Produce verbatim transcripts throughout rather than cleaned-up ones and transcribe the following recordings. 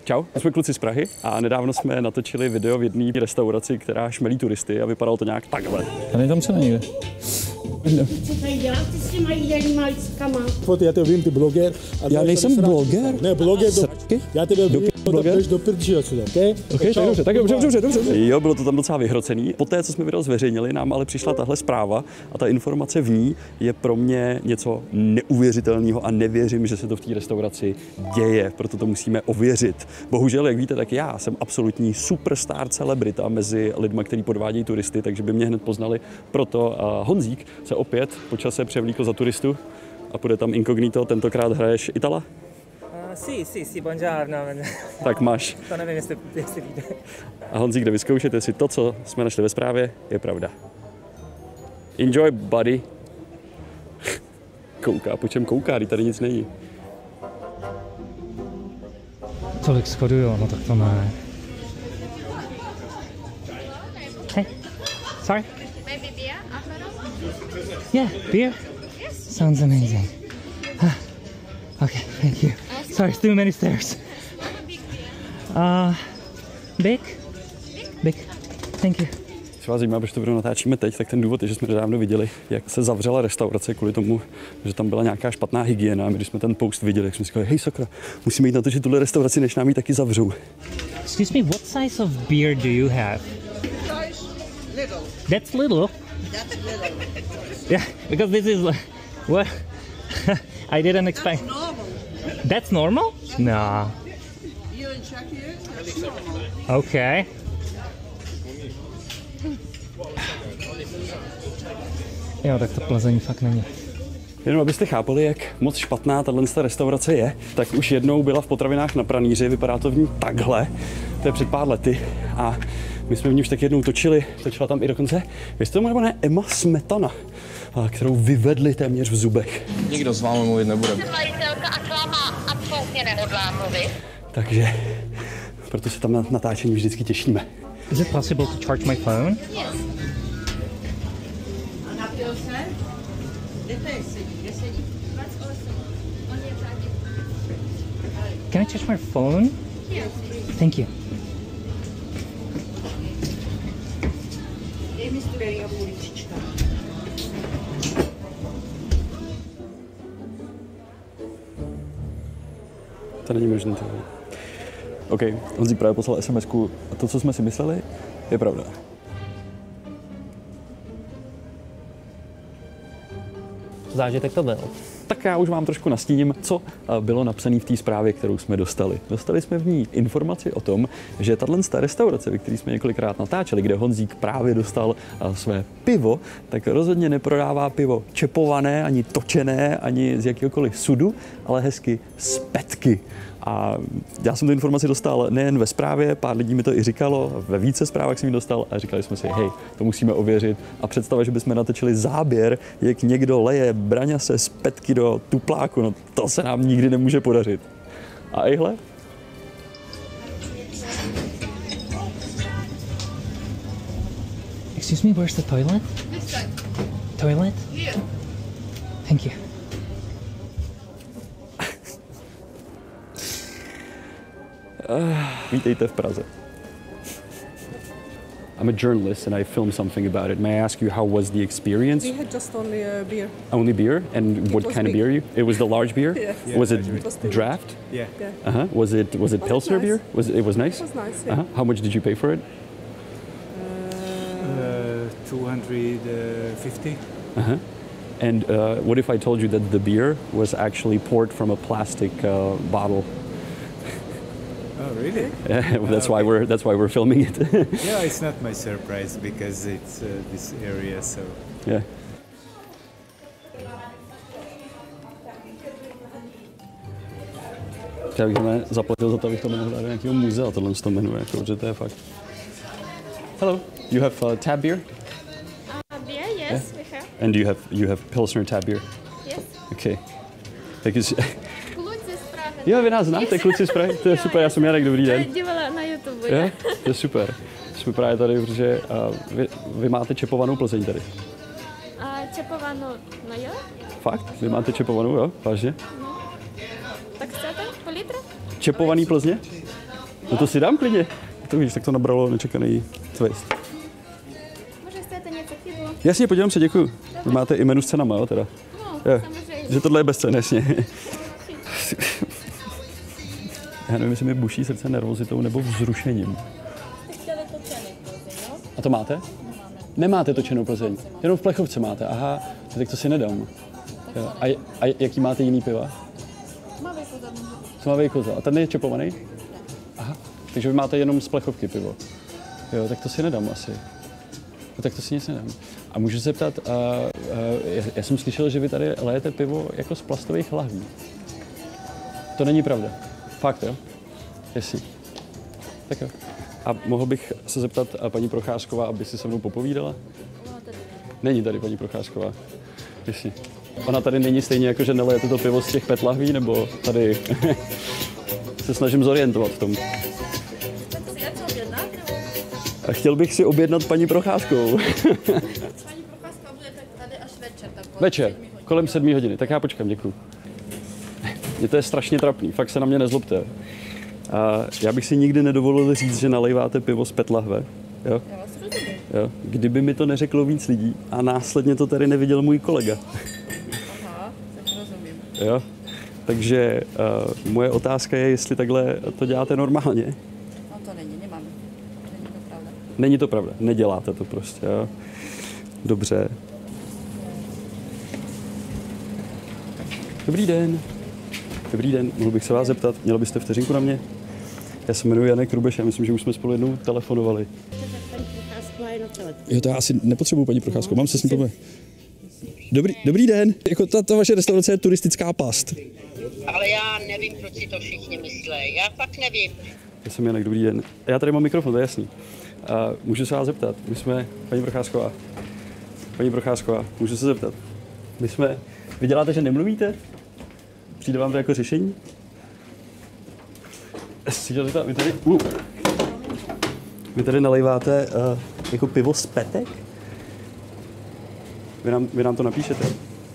Čau, my jsme kluci z Prahy a nedávno jsme natočili video v jedné restauraci, která šmelí turisty a vypadalo to nějak takhle. A není tam cena někde? Co tady děláte s těma jídelníma lístkama? Já tebe vím, ty bloger. Já nejsem bloger. Ne, bloger, do, já tebe vím, bloger? do prdži odsud, okej? Okay, tak dobře, tak dobře, dobře, dobře. Jo, bylo to tam docela vyhrocený. Poté, co jsme video zveřejnili, nám ale přišla tahle zpráva a ta informace v ní je pro mě něco neuvěřitelného a nevěřím, že se to v té restauraci děje, proto to musíme ověřit. Bohužel, jak víte, tak já jsem absolutní superstar celebrita mezi lidmi, kteří podvádějí turisty, takže by mě hned poznali. Proto uh, Honzík se opět po čase převlíkl za turistu a půjde tam inkognito, tentokrát hraješ Itala? Uh, sí, sí, sí, buongiorno. Tak máš. To nevím, jestli, jestli víte. A Honzík jde vyzkoušet, jestli to, co jsme našli ve zprávě, je pravda. Enjoy, buddy. Kouká, po čem kouká, když tady nic není. Tolik schodu, jo, no tak to ne. Hey, sorry. Maybe beer after? Yeah, beer? Yes. Sounds amazing. Ah, okay, thank you. Sorry, it's too many stairs. Uh, big? Big. Thank you. Co vás zajímá, proč to video natáčíme teď, tak ten důvod je, že jsme nedávno viděli, jak se zavřela restaurace kvůli tomu, že tam byla nějaká špatná hygiena. A my, když jsme ten post viděli, tak jsme si říkali, hej sakra, musíme jít natočit tuhle restauraci, než nám ji taky zavřou. Excuse me, what size of beer do you have? Size little. That's little? That's little. Yeah, because this is what I didn't expect. That's normal. That's normal? No. You in Czechia? That's normal. Okay. Jo, tak to Plzeň fakt není. Jenom abyste chápali, jak moc špatná tato restaurace je, tak už jednou byla v potravinách na pranýři, vypadá to v ní takhle, to je před pár lety a my jsme v ní už tak jednou točili, točila tam i dokonce, jestli tomu nebo ne, Emma Smetana, kterou vyvedli téměř v zubech. Nikdo s vámi mluvit nebude. Jsem majitelka a s váma absolutně nehodlám mluvit. Takže proto se tam na natáčení vždycky těšíme. Is it possible to charge my phone? Yes. A napil se? Kde to je sedí? Kde sedí? dvacet osm. On je tady. Can I charge my phone? Yes. Thank you. Dej mi studený a půličička. To není možné. To. OK, Honzík právě poslal es em esku a to, co jsme si mysleli, je pravda. Zážitek to byl. Tak já už vám trošku nastíním, co bylo napsané v té zprávě, kterou jsme dostali. Dostali jsme v ní informaci o tom, že tato restaurace, ve které jsme několikrát natáčeli, kde Honzík právě dostal své pivo, tak rozhodně neprodává pivo čepované, ani točené, ani z jakéhokoliv sudu, ale hezky z petky. A já jsem tu informaci dostal nejen ve zprávě, pár lidí mi to i říkalo, ve více zprávách jsem ji dostal a říkali jsme si, hej, to musíme ověřit. A představa, že bychom natočili záběr, jak někdo leje braňase z petky do tupláku, no to se nám nikdy nemůže podařit. A ejhle. Excuse me, where's the toilet? This side. Toilet? Here. Thank you. Vítejte v Praze. I'm a journalist and I filmed something about it. May I ask you, how was the experience? We had just only uh, beer. Only beer? And what was kind of big. beer you? It was the large beer? Yeah. Yeah. Was it It was too draft? Yeah. Uh-huh. Was it was it Was it Pilsner nice? beer? Was it, it was nice? It was nice, yeah. Uh-huh. How much did you pay for it? Uh, two hundred fifty. Uh-huh. And uh, what if I told you that the beer was actually poured from a plastic uh, bottle? Oh, really? that's why we're that's why we're filming it. Yeah, it's not my surprise because it's uh, this area, so. Yeah. Já bych mě zaplatil za to, abych to mohl dát do nějakého muzea, tohle z toho jmenuje, jako, protože to je fakt. Hello, you have uh, tab beer? Uh, beer, yes, yeah. We have. And do you have you have Pilsner tab beer? Yes. Okay. Because Kluci z Prahy. jo, vy nás znáte, kluci z Prahy, to je super, já jsem Jarek, dobrý den. Dívala na YouTube. Jo, to je super. Jsme právě tady, protože uh, vy, vy máte čepovanou Plzeň tady. A čepovanou, no jo? Fakt? Vy máte čepovanou, jo? Vážně? No. Tak chcete? Po litru? Čepovaný Plzně? No to si dám klidně. To víš, tak to nabralo nečekaný twist. Може, chcete něco k pivu? Jasně, podívám se, děkuju. Vy máte i menu s cenama, jo, teda? No, Jo. samozřejmě. Že tohle je bez cen, jasně. Já nevím, jestli mi buší srdce nervozitou nebo vzrušením. A to máte? Nemáte točenou Plzeň? Jenom v plechovce máte, aha, tak to si nedám. Jo. A, a jaký máte jiný piva? Tmavý koza. Tmavý koza. A ten je čepovaný? Aha, takže vy máte jenom z plechovky pivo. Jo, tak to si nedám asi. No, tak to si nic nedám. A můžu se zeptat, a, a, já, já jsem slyšel, že vy tady lejete pivo jako z plastových lahví. To není pravda. Fakt, jo? Jasně. Tak jo. A mohl bych se zeptat a paní Procházková, aby si se mnou popovídala? Není tady paní Procházková. Jasně. Ona tady není stejně jako, že nelejete to pivo z těch pet lahví, nebo tady se snažím zorientovat v tom. A chtěl bych si objednat paní Procházkovou. Paní Procházka bude tady až večer. Večer, kolem sedmí hodiny. Tak já počkám, děkuju. Mně to je strašně trapný, fakt se na mě nezlobte. A já bych si nikdy nedovolil říct, že nalejváte pivo z pet lahve. Jo? Já vás rozumím. Jo? Kdyby mi to neřeklo víc lidí a následně to tady neviděl můj kolega. Aha, tak rozumím. Jo? Takže uh, moje otázka je, jestli takhle to děláte normálně. No to není, nemáme. Není to pravda. Není to pravda, neděláte to prostě. Jo? Dobře. Dobrý den. Dobrý den, mohl bych se vás zeptat, měl byste vteřinku na mě? Já se jmenuji Janek Rubeš, já myslím, že už jsme spolu jednou telefonovali. Paní Procházková je na telefonu. Jo, to já asi nepotřebuji paní Procházku, mám se s ní pobavit. Dobrý, dobrý den, jako ta, ta vaše restaurace je turistická past. Ale já nevím, proč si to všichni myslí. Já fakt nevím. Já jsem Janek, dobrý den. Já tady mám mikrofon, to je jasný. A můžu se vás zeptat, my jsme, paní Procházková, paní Procházková, můžu se zeptat, my jsme, vy děláte, že nemluvíte? Přijde vám to jako řešení? Vy tady, uh, vy tady nalejváte uh, jako pivo z petek? Vy nám, vy nám to napíšete?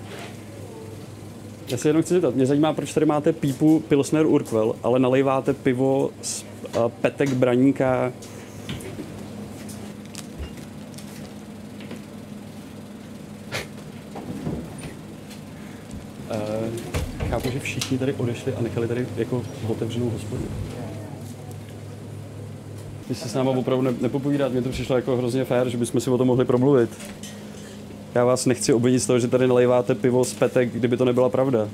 Já se jenom chci zeptat, mě zajímá, proč tady máte pípu Pilsner Urquell, ale nalejváte pivo z uh, petek Braníka. uh, chápu, že všichni tady odešli a nechali tady jako otevřenou hospodu. Vy se s náma opravdu ne, nepopovídat, mně to přišlo jako hrozně fér, že bychom si o tom mohli promluvit. Já vás nechci obvinit z toho, že tady nalejváte pivo z petek, kdyby to nebyla pravda.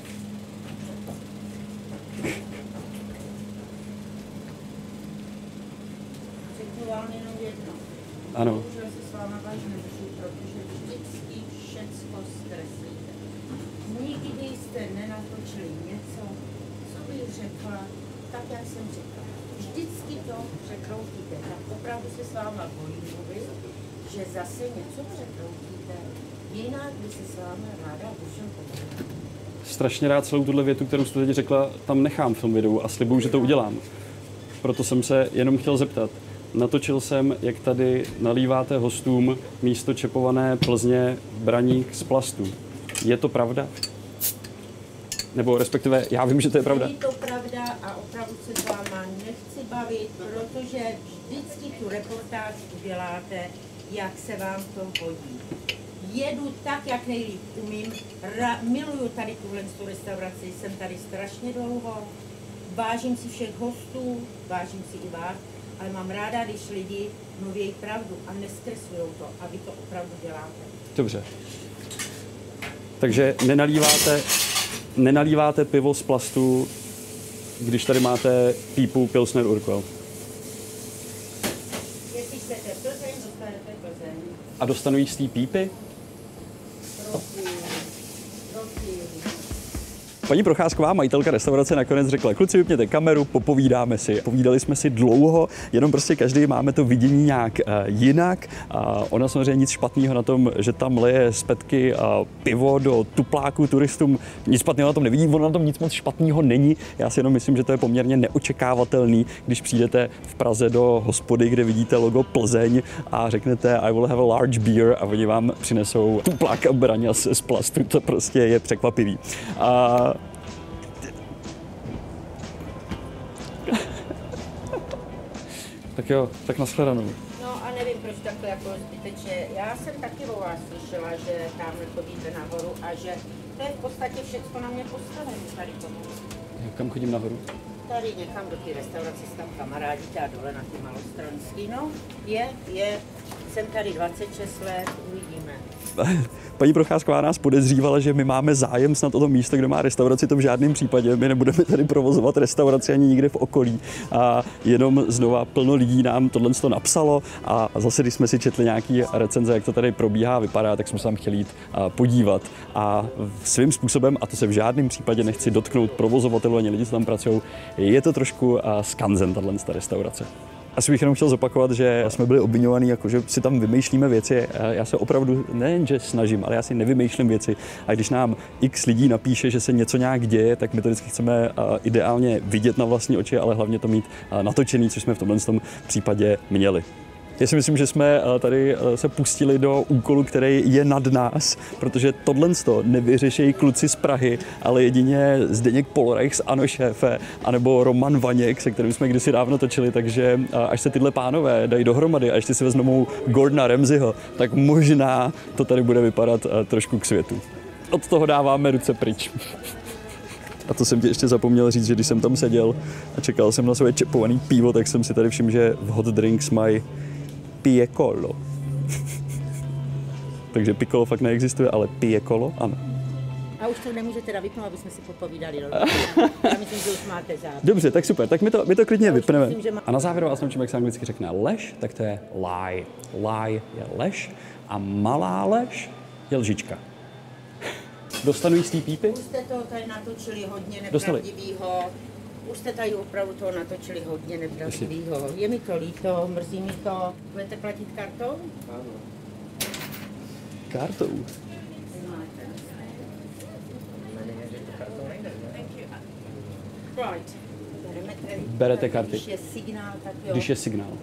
Řeknu vám jenom jedno. Ano. Bohužel se s váma vážně nemusím, protože vždycky všecko zkreslíte. Nikdy jste nenatočili něco, co bych řekla, tak jak jsem řekla. Vždycky to překroutíte. Tak opravdu se s váma bojím mluvit, že zase něco překroutíte. Jinak by se s vámi ráda dušem pověděla. Strašně rád celou tuhle větu, kterou jste teď řekla, tam nechám v tom videu a slibuju, že to udělám. Proto jsem se jenom chtěl zeptat. Natočil jsem, jak tady nalíváte hostům místo čepované Plzně Braník z plastu. Je to pravda? Nebo respektive, já vím, že to je pravda. Není to pravda a opravdu se s váma nechci bavit, protože vždycky tu reportáž uděláte, jak se vám to hodí. Jedu tak, jak nejlíp umím, Ra- miluju tady tuhle tu restauraci, jsem tady strašně dlouho, vážím si všech hostů, vážím si i vás, ale mám ráda, když lidi mluví pravdu a neskreslují to a vy to opravdu děláte. Dobře. Takže nenalíváte, nenalíváte pivo z plastu, když tady máte pípu Pilsner Urquell. Jestli chcete Plzeň, dostanete Plzeň. A dostanu jí z té pípy? Prosím, prosím. Paní Procházková, majitelka restaurace, nakonec řekla, kluci, vypněte kameru, popovídáme si. Povídali jsme si dlouho, jenom prostě každý máme to vidění nějak uh, jinak. A ona samozřejmě nic špatného na tom, že tam leje z petky a pivo do tupláků turistům, nic špatného na tom nevidí, ono na tom nic moc špatného není. Já si jenom myslím, že to je poměrně neočekávatelný, když přijdete v Praze do hospody, kde vidíte logo Plzeň a řeknete I will have a large beer a oni vám přinesou tuplák a braňas z plastu, to prostě je překvapivý. A Tak jo, tak nashledanou. No a nevím, proč takhle jako zbytečně. Já jsem taky o vás slyšela, že tam chodíte nahoru a že to je v podstatě všechno na mě postavené tady tomu. Kam chodím nahoru? Tady někam do té restaurace s tam kamarádíte a dole na ty malostranský. No, je, je. Jsem tady dvacet šest let, uvidíme. Paní Procházková nás podezřívala, že my máme zájem snad o to místo, kde má restauraci, to v žádném případě. My nebudeme tady provozovat restauraci ani nikde v okolí. A jenom znova plno lidí nám tohle napsalo a zase, když jsme si četli nějaký recenze, jak to tady probíhá, vypadá, tak jsme se tam chtěli jít podívat. A svým způsobem, a to se v žádném případě nechci dotknout provozovatelů ani lidi, co tam pracují, je to trošku skanzen, tahle restaurace. Asi bych jenom chtěl zopakovat, že jsme byli obviňovaní, jako že si tam vymýšlíme věci. Já se opravdu nejen, že snažím, ale já si nevymýšlím věci. A když nám x lidí napíše, že se něco nějak děje, tak my to vždycky chceme ideálně vidět na vlastní oči, ale hlavně to mít natočený, což jsme v tomhle případě měli. Já si myslím, že jsme tady se pustili do úkolu, který je nad nás, protože tohle nevyřešejí kluci z Prahy, ale jedině Zdeněk Polreich z Ano šéfe, anebo Roman Vaněk, se kterým jsme kdysi dávno točili, takže až se tyhle pánové dají dohromady a ještě si vezmou Gordona Ramsayho, tak možná to tady bude vypadat trošku k světu. Od toho dáváme ruce pryč. A to jsem ti ještě zapomněl říct, že když jsem tam seděl a čekal jsem na svoje čepovaný pivo, tak jsem si tady všiml, že v hot drinks mají piccolo. Takže piccolo fakt neexistuje, ale piccolo ano. A už to nemůžete teda vypnout, aby jsme si popovídali. Já myslím, že už máte závěr. Dobře, tak super, tak my to, my to klidně vypneme. Myslím, že má... A na závěr vás naučím, jak se anglicky řekne lež, tak to je lie. Lie je lež a malá lež je lžička. Dostanu jistý pípy? Už jste toho tady natočili hodně nepravdivýho. Už jste tady opravdu toho natočili hodně nepravdivýho. Je mi to líto, mrzí mi to. Budete platit kartou? Ano. Kartou? Right. Berete karty. Když je signál, tak jo. Když je signál.